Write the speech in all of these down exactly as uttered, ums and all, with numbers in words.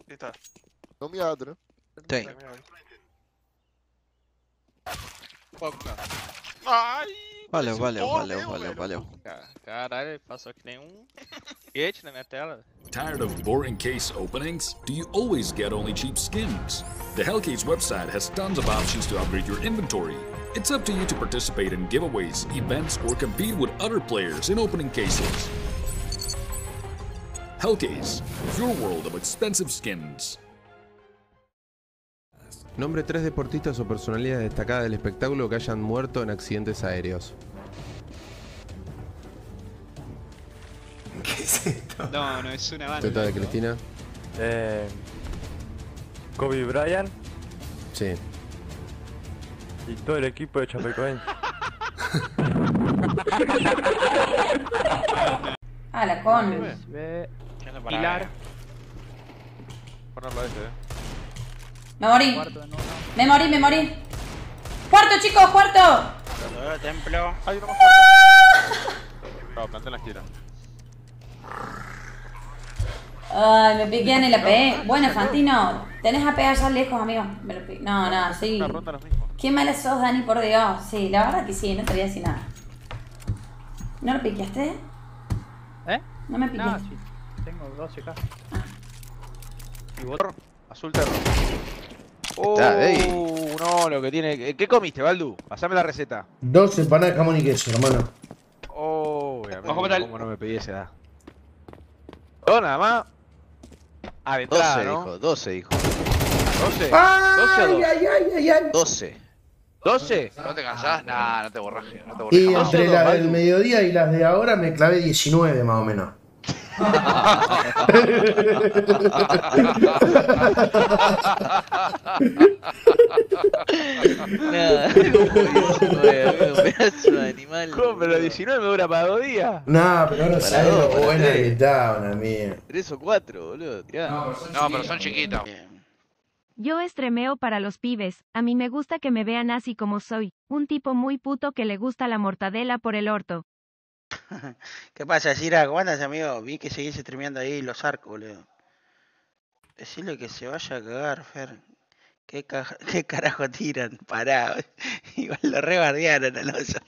Dita. Non mi adro. Tem. Ai! Valeu, valeu, porra valeu, mesmo, valeu, velho. valeu. Caralho, ele passou que nem um foguete na minha tela. Tired of boring case openings? Do you always get only cheap skins? The Hellcase website has tons of options to upgrade your inventory. It's up to you to participate in giveaways, events, or compete with other players in opening cases. Hellcase, your world of expensive skins. Nombre tres deportistas o personalidades destacadas del espectáculo que hayan muerto en accidentes aéreos. ¿Qué es esto? No, no es una banda. ¿Teta de Cristina? Eh, Kobe Bryant Sí. y todo el equipo de Chapecoense. Ah, la con. Pilar. Ponerlo a ese, eh. Me morí. Me morí, me morí. ¡Cuarto, chicos! ¡Cuarto! Templo. Hay uno más fuerte. No, planté en la esquina. Ay, me piquean y la pegué. Bueno, Fantino, tenés a pegar allá lejos, amigo. Me lo pi- No, no, sí. Una ronda los mismos. Qué mala sos, Dani, por Dios. Sí, la verdad que sí, no te voy a decir nada. ¿No lo piqueaste? ¿Eh? No me No, piqueaste. sí. Tengo doce K. ¿Y vos? Azul terro. Está, ey. Uh, no, lo que tiene. ¿Qué comiste, Baldu? Pasame la receta. Dos empanadas de jamón y queso, hermano. Oh, obviamente. Ojo, metal. ¿Cómo no me pedí esa edad? Dos nada más. Ah, de entrada, doce, ¿no? dijo, doce, dijo. doce. ¡Ay, doce o dos. ay, ay, ay, ay! doce. doce. ¿No te cansás? Nah, no te borrajes, no te Y borrajes. entre las del mediodía y las de ahora me clavé diecinueve más o menos. Nada, un pedazo de animal. ¿Cómo? Pero diecinueve me dura para dos días. No, pero no Para sabes dos, lo para buena tres. que está una mía. Tres o cuatro, boludo. Tirá. No, pero son chiquitos. Yo estremeo para los pibes, a mí me gusta que me vean así como soy, un tipo muy puto que le gusta la mortadela por el orto. ¿Qué pasa, Cira? ¿Cómo andas, amigo? Vi que seguís streameando ahí los arcos, boludo. Decirle que se vaya a cagar, Fer. ¿Qué, caja- qué carajo tiran? Pará. Igual lo rebardearon al oso.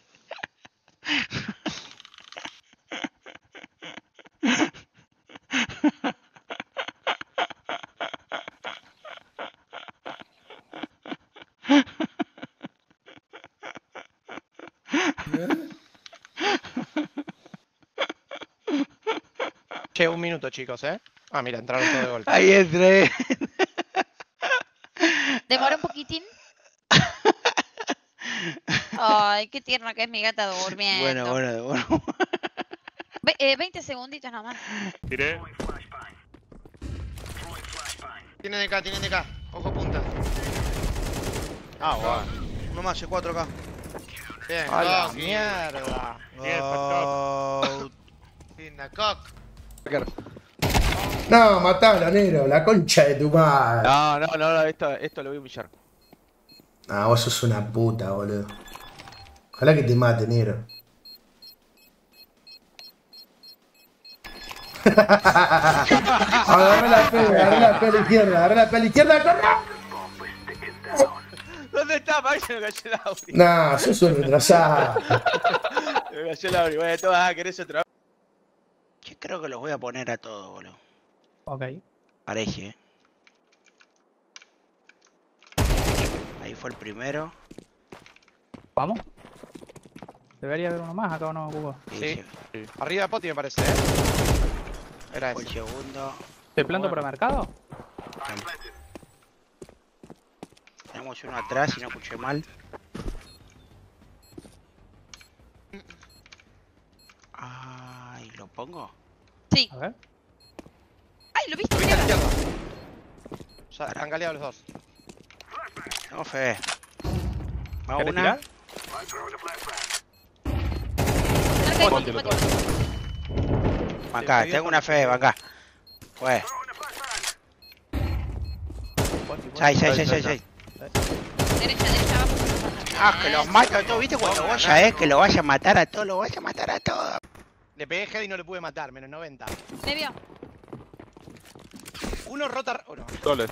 Che, un minuto, chicos, ¿eh? Ah, mira, entraron todo de golpe. Ahí entré. Demora un poquitín. Ay, qué tierna que es mi gata durmiendo. Bueno, bueno, bueno. Ve- eh, veinte segunditos nomás. Tiré. Tienen de K, tienen de K. Ojo punta. Ah, bueno. Uno más, cuatro K. Bien, A la cock, mierda. Bien, Oh, linda cock. No, matalo, negro, la concha de tu madre. No, no, no, no, esto, esto lo voy a humillar. Ah, vos sos una puta, boludo. Ojalá que te mate, negro. Agarré la peli, agarré la peli izquierda, agarré la peli izquierda, corre. ¿Dónde está? Para se me cayó el audio. Nah, sos un retrasado. Se me cayó el audio. Bueno, tú vas a querer otra vez. Yo creo que los voy a poner a todos, boludo. Ok. Parece, eh. Ahí fue el primero. ¿Vamos? Debería haber uno más, acá uno jugó. Sí. Sí. Arriba de Poti me parece, ¿eh? Era Fue el ese. segundo. ¿Te planto por el mercado? Tenemos uno atrás, si no escuché mal. Ay, ¿lo pongo? Sí. A ver. Ay, lo viste. Viste a la izquierda. Ya han galeado los dos. No, fe. Va ¿Querés una. tirar? Cerca de Poti, Ponte, Poti. Acá, tengo una fe, acá. Fue. seis, seis, seis, seis, seis. Derecha, derecha, abajo. Ah, que los mato a todos, ¿viste? Cuando vos ya es que lo vaya a matar a todos, lo vaya a matar a todos. Le pegué head y no le pude matar, menos noventa. Me vio. Uno rota. Oh, no. Dobles.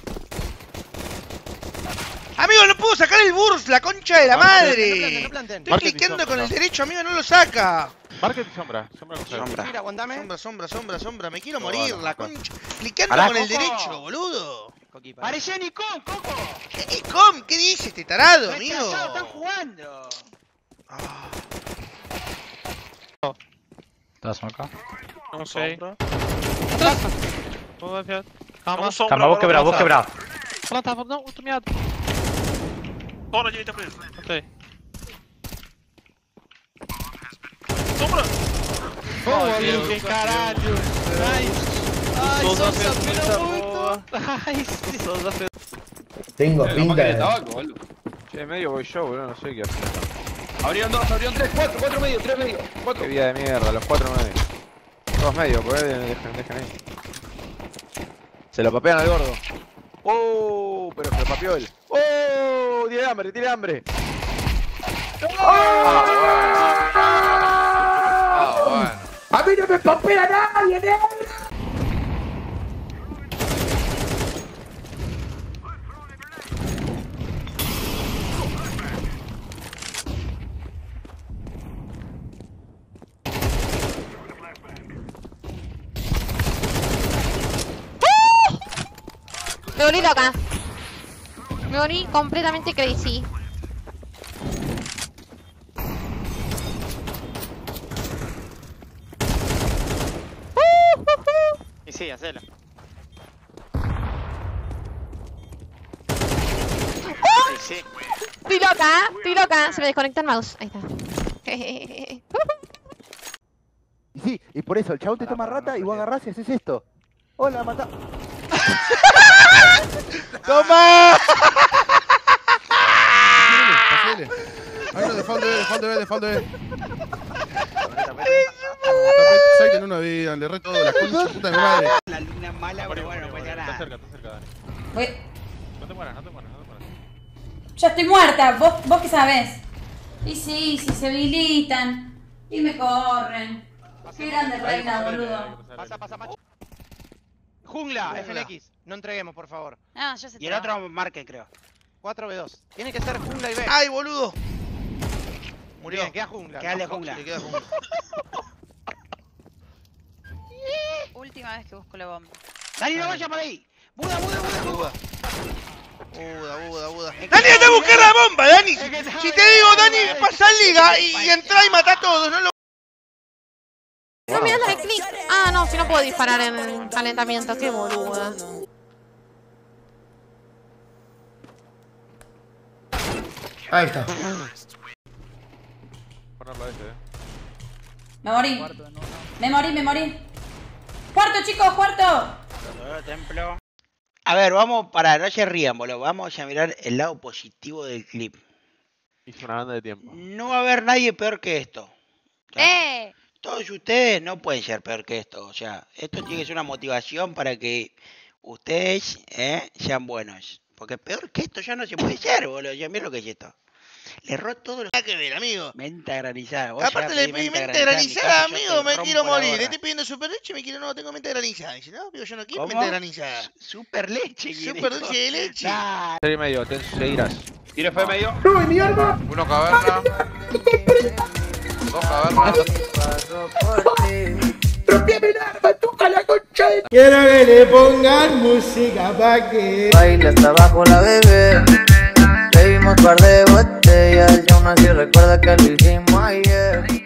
Amigo, no puedo sacar el burst, la concha de la madre. No planten, Estoy cliqueando con el derecho, amigo, no lo saca. Market y sombra. Sombra con Sombra. Mira, aguantame. Sombra, sombra, sombra, sombra. Me quiero No, morir, no, la no. concha. Cliqueando Pará, con el Coco. derecho, boludo. Parecía Nikon, Coco. ¿Qué Nicom? ¿Qué dice este tarado, amigo? Retrasado, están jugando. ¿Estás acá? No sé. Calma, vos quebrado, vos quebrado. Planta, não, tô meado. Tô na direita preso. Ok. Sombra! Boa, Luke, caralho. Nice. Ai, Souza pegou muito. Nice. Souza fez. Tengo pinta de... Che, medio voy yo, boludo, no sé qué hacer. Abrieron dos, abrieron tres, cuatro, cuatro medio, tres medio, cuatro. Qué vida de mierda, los cuatro medio. Dos medio, pues, dejen, dejen ahí. Se lo papean al gordo. Oh, pero se lo papeó él. Oh, tiene hambre, tiene hambre. Ah, bueno. ¡A mí no me papea nadie, negro! Me volví loca. Me volví completamente crazy. Y sí, hacelo. Sí, sí. Estoy loca, estoy loca. Se me desconecta el mouse. Ahí está. Y sí, y por eso el chabón te toma rata y vos agarrás y haces esto. Hola, mata. ¡Toma! Pasale. Hay uno de fondo, de fondo, de fondo, de Tapete en una vida, le re todo, la concha puta de mi madre. La luna mala, pero bueno, no pasa Está nada. cerca, está cerca, Dani. Voy- No te mueras, no te mueras, no te mueras. Ya estoy muerta, vos, vos qué sabés. Y sí, si se habilitan. Y me corren. Qué grande reina, boludo. Pasa, pasa, macho. Jungla, F N X. No entreguemos, por favor. Ah, ya se Y el otro marque, creo. cuatro B dos. Tiene que ser jungla y B. ¡Ay, boludo! Murió. Bien, queda jungla. Quedale No, jungla. Foxy. Le queda jungla. Última vez que busco la bomba. ¡Dani, no vaya por ahí! ¡Buda, Buda, Buda! Buda, Buda, Buda, Buda. ¡Dani, anda a buscar la bomba, Dani! Si te digo, Dani, pasa liga y, y entra y mata a todos, no lo... No me das el clic. Ah, no, si no puedo disparar en calentamiento. Qué boluda. Ahí está. Ponerlo a ese, eh. Me morí. Me morí, me morí. Cuarto, chicos, cuarto. Templo. A ver, vamos, para, no se rían, boludo. Vamos a mirar el lado positivo del clip. Hizo una banda de tiempo. No va a haber nadie peor que esto. O sea, ¡Eh! todos ustedes no pueden ser peor que esto. O sea, esto tiene que ser una motivación para que ustedes eh, sean buenos. Porque peor que esto ya no se puede ser, boludo. Ya mira lo que es esto. Le erró todo lo que ver, amigo. Menta granizada. Vos Aparte ya le pedí pedí menta mente granizada, granizada, en mi caso, amigo, yo te me rompo quiero la morir. Le gorra. estoy pidiendo super leche y me quiero, no, tengo mente granizada. Dice, no, amigo, yo no quiero ¿Cómo? mente granizada. Super leche, Super dulce de leche. Nah. Serie medio, te seguirás. Tiro F medio. ¡No, mi arma! Uno caverna. Dos cavernas. ¡Rompeme el arma, toca la concha de... Quiero que le pongan música pa' que... Baila hasta abajo la bebé. Le dimos par de botellas y aún así recuerda que lo hicimos ayer.